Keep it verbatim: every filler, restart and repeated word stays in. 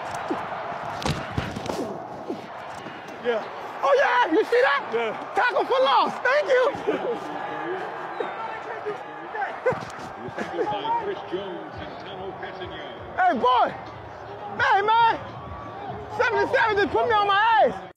Yeah. Oh, yeah, you see that? Yeah. Tackle for loss. Thank you. Hey, boy. Hey, man. seventy-seven just put me on my ass.